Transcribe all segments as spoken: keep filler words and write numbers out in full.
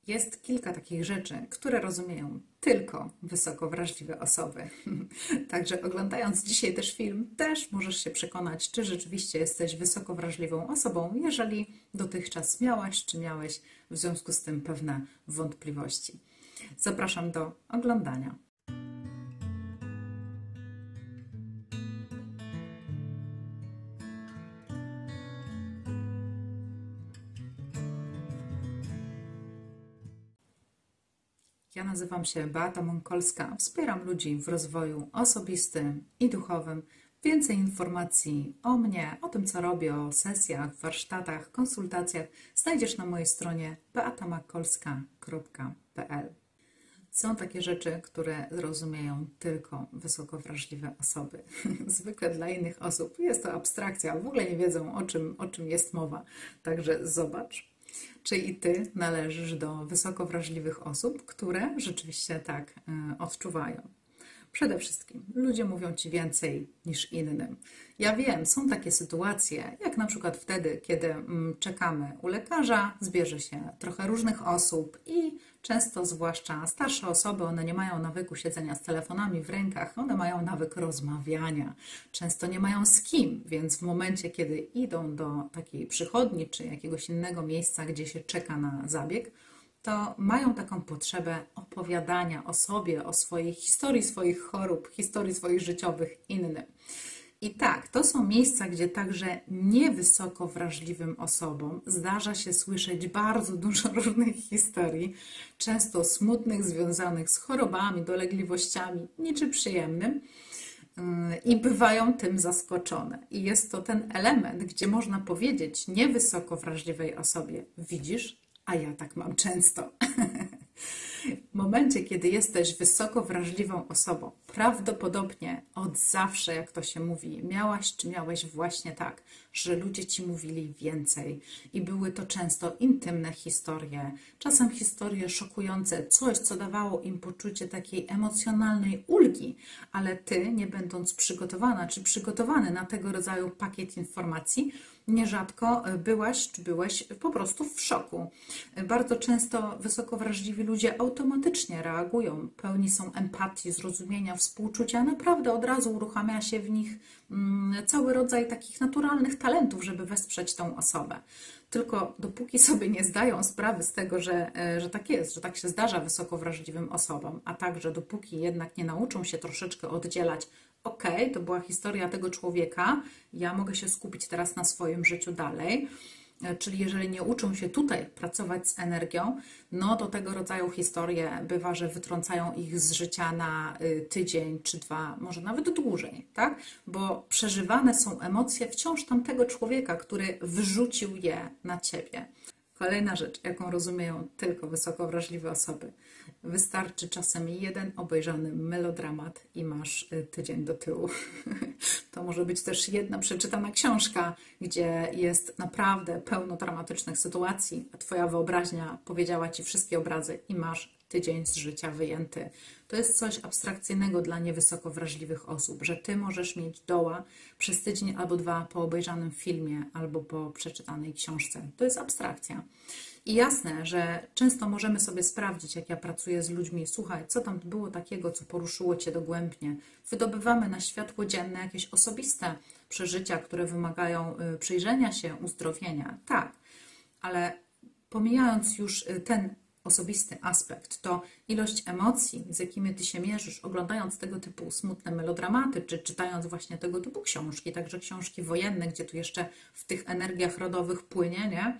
Jest kilka takich rzeczy, które rozumieją tylko wysoko wrażliwe osoby. Także oglądając dzisiaj też film, też możesz się przekonać, czy rzeczywiście jesteś wysoko wrażliwą osobą, jeżeli dotychczas miałaś czy miałeś w związku z tym pewne wątpliwości. Zapraszam do oglądania. Ja nazywam się Beata Mąkolska, wspieram ludzi w rozwoju osobistym i duchowym. Więcej informacji o mnie, o tym co robię, o sesjach, warsztatach, konsultacjach znajdziesz na mojej stronie beata makolska kropka p l. Są takie rzeczy, które zrozumieją tylko wysoko wrażliwe osoby. Zwykle dla innych osób jest to abstrakcja, w ogóle nie wiedzą o czym, o czym jest mowa. Także zobacz, czy i Ty należysz do wysoko wrażliwych osób, które rzeczywiście tak y, odczuwają. Przede wszystkim ludzie mówią Ci więcej niż innym. Ja wiem, są takie sytuacje, jak na przykład wtedy, kiedy mm, czekamy u lekarza, zbierze się trochę różnych osób i często, zwłaszcza starsze osoby, one nie mają nawyku siedzenia z telefonami w rękach, one mają nawyk rozmawiania. Często nie mają z kim, więc w momencie, kiedy idą do takiej przychodni czy jakiegoś innego miejsca, gdzie się czeka na zabieg, to mają taką potrzebę opowiadania o sobie, o swojej historii, swoich chorób, historii swoich życiowych innym. I tak, to są miejsca, gdzie także niewysoko wrażliwym osobom zdarza się słyszeć bardzo dużo różnych historii, często smutnych, związanych z chorobami, dolegliwościami, niczym przyjemnym. I bywają tym zaskoczone. I jest to ten element, gdzie można powiedzieć niewysoko wrażliwej osobie: widzisz, a ja tak mam często. W momencie, kiedy jesteś wysoko wrażliwą osobą, prawdopodobnie od zawsze, jak to się mówi, miałaś czy miałeś właśnie tak, że ludzie Ci mówili więcej i były to często intymne historie, czasem historie szokujące, coś, co dawało im poczucie takiej emocjonalnej ulgi, ale Ty, nie będąc przygotowana czy przygotowany na tego rodzaju pakiet informacji, nierzadko byłaś czy byłeś po prostu w szoku. Bardzo często wysoko wrażliwi ludzie automatycznie reagują, pełni są empatii, zrozumienia, współczucia. Naprawdę od razu uruchamia się w nich cały rodzaj takich naturalnych talentów, żeby wesprzeć tą osobę. Tylko dopóki sobie nie zdają sprawy z tego, że, że tak jest, że tak się zdarza wysoko wrażliwym osobom, a także dopóki jednak nie nauczą się troszeczkę oddzielać: okej, to była historia tego człowieka, ja mogę się skupić teraz na swoim życiu dalej. Czyli jeżeli nie uczą się tutaj pracować z energią, no to tego rodzaju historie bywa, że wytrącają ich z życia na tydzień czy dwa, może nawet dłużej, tak? Bo przeżywane są emocje wciąż tamtego człowieka, który wyrzucił je na Ciebie. Kolejna rzecz, jaką rozumieją tylko wysoko wrażliwe osoby. Wystarczy czasem jeden obejrzany melodramat i masz tydzień do tyłu. To może być też jedna przeczytana książka, gdzie jest naprawdę pełno dramatycznych sytuacji, a Twoja wyobraźnia powiedziała Ci wszystkie obrazy i masz tydzień z życia wyjęty. To jest coś abstrakcyjnego dla niewysoko wrażliwych osób, że Ty możesz mieć doła przez tydzień albo dwa po obejrzanym filmie albo po przeczytanej książce. To jest abstrakcja. I jasne, że często możemy sobie sprawdzić, jak ja pracuję z ludźmi: słuchaj, co tam było takiego, co poruszyło Cię dogłębnie. Wydobywamy na światło dzienne jakieś osobiste przeżycia, które wymagają przyjrzenia się, uzdrowienia. Tak, ale pomijając już ten osobisty aspekt, to ilość emocji, z jakimi Ty się mierzysz, oglądając tego typu smutne melodramaty, czy czytając właśnie tego typu książki, także książki wojenne, gdzie tu jeszcze w tych energiach rodowych płynie, nie?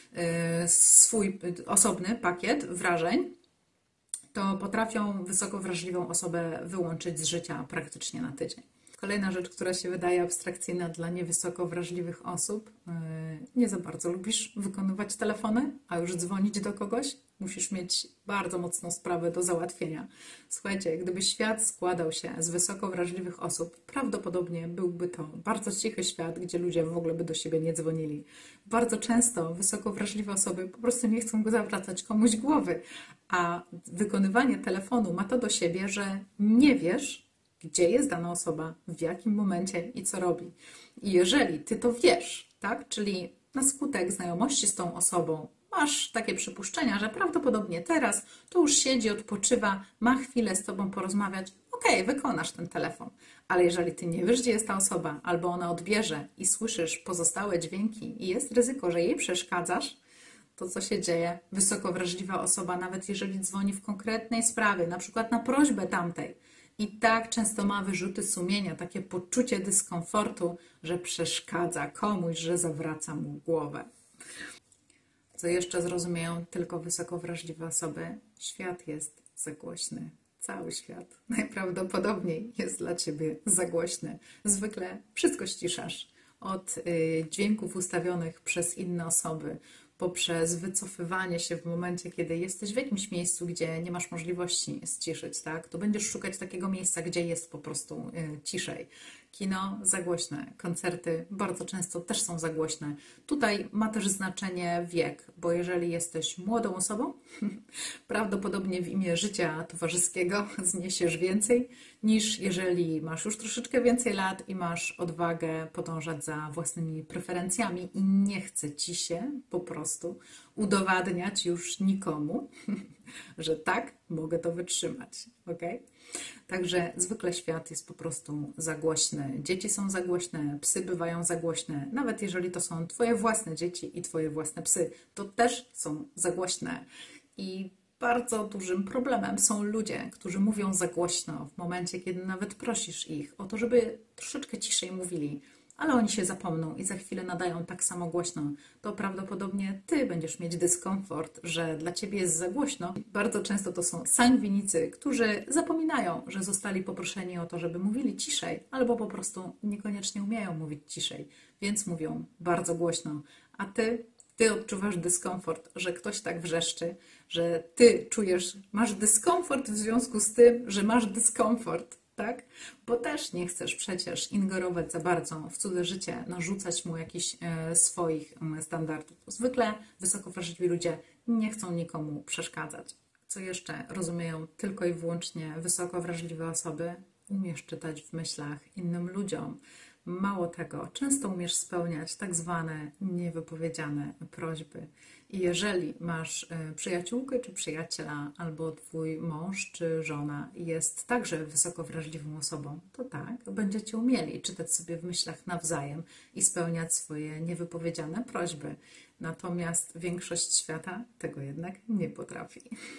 Swój osobny pakiet wrażeń, to potrafią wysoko wrażliwą osobę wyłączyć z życia praktycznie na tydzień. Kolejna rzecz, która się wydaje abstrakcyjna dla niewysoko wrażliwych osób. Nie za bardzo lubisz wykonywać telefony, a już dzwonić do kogoś. Musisz mieć bardzo mocną sprawę do załatwienia. Słuchajcie, gdyby świat składał się z wysoko wrażliwych osób, prawdopodobnie byłby to bardzo cichy świat, gdzie ludzie w ogóle by do siebie nie dzwonili. Bardzo często wysoko wrażliwe osoby po prostu nie chcą go zawracać komuś głowy, a wykonywanie telefonu ma to do siebie, że nie wiesz, gdzie jest dana osoba, w jakim momencie i co robi. I jeżeli Ty to wiesz, tak, czyli na skutek znajomości z tą osobą masz takie przypuszczenia, że prawdopodobnie teraz to już siedzi, odpoczywa, ma chwilę z Tobą porozmawiać, okej, okay, wykonasz ten telefon. Ale jeżeli Ty nie wiesz, gdzie jest ta osoba, albo ona odbierze i słyszysz pozostałe dźwięki i jest ryzyko, że jej przeszkadzasz, to co się dzieje? Wysoko wrażliwa osoba, nawet jeżeli dzwoni w konkretnej sprawie, na przykład na prośbę tamtej, i tak często ma wyrzuty sumienia, takie poczucie dyskomfortu, że przeszkadza komuś, że zawraca mu głowę. Co jeszcze zrozumieją tylko wysoko wrażliwe osoby? Świat jest za głośny. Cały świat najprawdopodobniej jest dla Ciebie za głośny. Zwykle wszystko ściszasz. Od y, dźwięków ustawionych przez inne osoby, poprzez wycofywanie się w momencie, kiedy jesteś w jakimś miejscu, gdzie nie masz możliwości ściszyć, tak? To będziesz szukać takiego miejsca, gdzie jest po prostu y, ciszej. Kino za głośne, koncerty bardzo często też są za głośne. Tutaj ma też znaczenie wiek, bo jeżeli jesteś młodą osobą, prawdopodobnie w imię życia towarzyskiego zniesiesz więcej, niż jeżeli masz już troszeczkę więcej lat i masz odwagę podążać za własnymi preferencjami i nie chce Ci się po prostu udowadniać już nikomu, że tak, mogę to wytrzymać, ok? Także zwykle świat jest po prostu za głośny. Dzieci są za głośne, psy bywają za głośne. Nawet jeżeli to są Twoje własne dzieci i Twoje własne psy, to też są za głośne. I bardzo dużym problemem są ludzie, którzy mówią za głośno w momencie, kiedy nawet prosisz ich o to, żeby troszeczkę ciszej mówili, ale oni się zapomną i za chwilę nadają tak samo głośno, to prawdopodobnie Ty będziesz mieć dyskomfort, że dla Ciebie jest za głośno. Bardzo często to są sangwinicy, którzy zapominają, że zostali poproszeni o to, żeby mówili ciszej, albo po prostu niekoniecznie umieją mówić ciszej, więc mówią bardzo głośno, a Ty Ty odczuwasz dyskomfort, że ktoś tak wrzeszczy, że Ty czujesz, masz dyskomfort w związku z tym, że masz dyskomfort, tak? Bo też nie chcesz przecież ingerować za bardzo w cudze życie, narzucać mu jakichś e, swoich e, standardów. Zwykle wysoko wrażliwi ludzie nie chcą nikomu przeszkadzać. Co jeszcze rozumieją tylko i wyłącznie wysoko wrażliwe osoby? Umiesz czytać w myślach innym ludziom. Mało tego, często umiesz spełniać tak zwane niewypowiedziane prośby. I jeżeli masz przyjaciółkę czy przyjaciela, albo twój mąż czy żona jest także wysoko wrażliwą osobą, to tak, będziecie umieli czytać sobie w myślach nawzajem i spełniać swoje niewypowiedziane prośby. Natomiast większość świata tego jednak nie potrafi.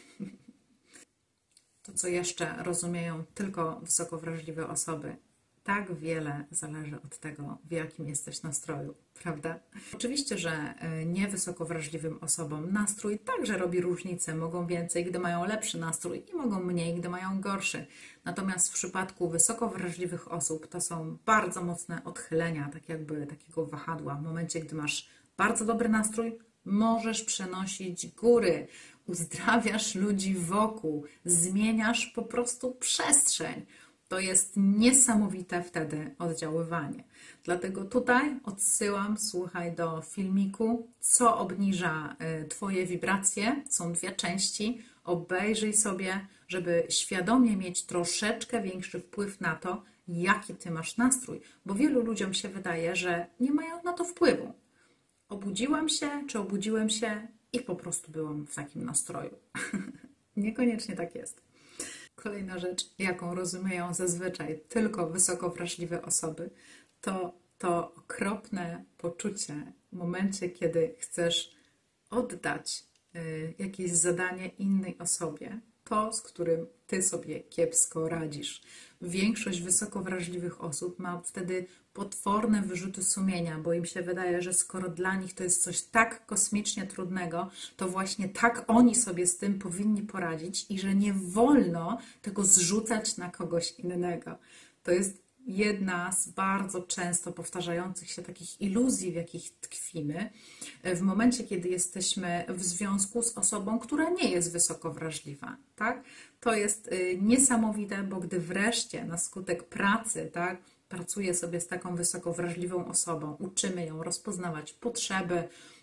To, co jeszcze rozumieją tylko wysoko wrażliwe osoby, tak wiele zależy od tego, w jakim jesteś nastroju, prawda? Oczywiście, że niewysoko wrażliwym osobom nastrój także robi różnicę. Mogą więcej, gdy mają lepszy nastrój i mogą mniej, gdy mają gorszy. Natomiast w przypadku wysoko wrażliwych osób to są bardzo mocne odchylenia, tak jakby takiego wahadła. W momencie, gdy masz bardzo dobry nastrój, możesz przenosić góry, uzdrawiasz ludzi wokół, zmieniasz po prostu przestrzeń. To jest niesamowite wtedy oddziaływanie. Dlatego tutaj odsyłam, słuchaj, do filmiku, co obniża Twoje wibracje. Są dwie części. Obejrzyj sobie, żeby świadomie mieć troszeczkę większy wpływ na to, jaki Ty masz nastrój. Bo wielu ludziom się wydaje, że nie mają na to wpływu. Obudziłam się, czy obudziłem się i po prostu byłam w takim nastroju. Niekoniecznie tak jest. Kolejna rzecz, jaką rozumieją zazwyczaj tylko wysoko wrażliwe osoby, to to okropne poczucie w momencie, kiedy chcesz oddać y, jakieś zadanie innej osobie, to, z którym Ty sobie kiepsko radzisz. Większość wysoko wrażliwych osób ma wtedy potworne wyrzuty sumienia, bo im się wydaje, że skoro dla nich to jest coś tak kosmicznie trudnego, to właśnie tak oni sobie z tym powinni poradzić i że nie wolno tego zrzucać na kogoś innego. To jest jedna z bardzo często powtarzających się takich iluzji, w jakich tkwimy, w momencie, kiedy jesteśmy w związku z osobą, która nie jest wysoko wrażliwa, tak? To jest niesamowite, bo gdy wreszcie na skutek pracy, tak, pracuję sobie z taką wysoko wrażliwą osobą, uczymy ją rozpoznawać potrzeby,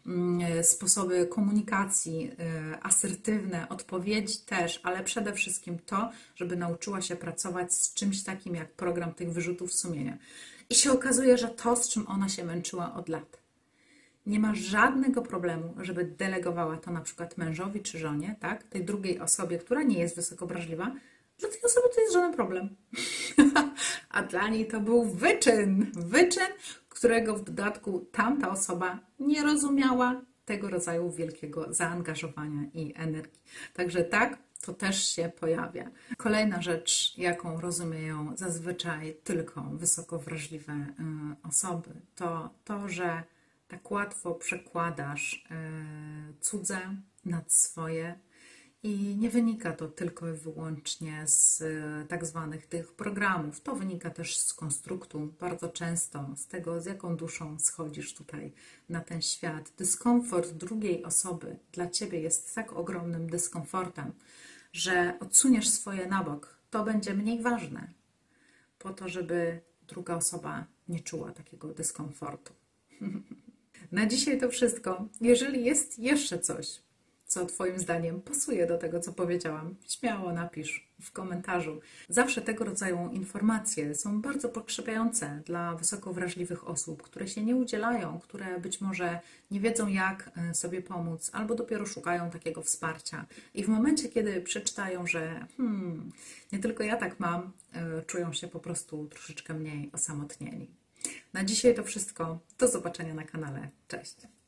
sposoby komunikacji, asertywne odpowiedzi też, ale przede wszystkim to, żeby nauczyła się pracować z czymś takim jak program tych wyrzutów sumienia. I się okazuje, że to, z czym ona się męczyła od lat, nie ma żadnego problemu, żeby delegowała to na przykład mężowi czy żonie, tak? Tej drugiej osobie, która nie jest wysoko wrażliwa. Dla tej osoby to jest żaden problem. A dla niej to był wyczyn. Wyczyn, którego w dodatku tamta osoba nie rozumiała tego rodzaju wielkiego zaangażowania i energii. Także tak, to też się pojawia. Kolejna rzecz, jaką rozumieją zazwyczaj tylko wysoko wrażliwe y, osoby, to to, że tak łatwo przekładasz y, cudze nad swoje i nie wynika to tylko i wyłącznie z y, tak zwanych tych programów. To wynika też z konstruktu, bardzo często z tego, z jaką duszą schodzisz tutaj na ten świat. Dyskomfort drugiej osoby dla Ciebie jest tak ogromnym dyskomfortem, że odsuniesz swoje na bok. To będzie mniej ważne, po to, żeby druga osoba nie czuła takiego dyskomfortu. Na dzisiaj to wszystko. Jeżeli jest jeszcze coś, co Twoim zdaniem pasuje do tego, co powiedziałam, śmiało napisz w komentarzu. Zawsze tego rodzaju informacje są bardzo pokrzepiające dla wysoko wrażliwych osób, które się nie udzielają, które być może nie wiedzą, jak sobie pomóc, albo dopiero szukają takiego wsparcia. I w momencie, kiedy przeczytają, że hmm, nie tylko ja tak mam, czują się po prostu troszeczkę mniej osamotnieni. Na dzisiaj to wszystko. Do zobaczenia na kanale. Cześć!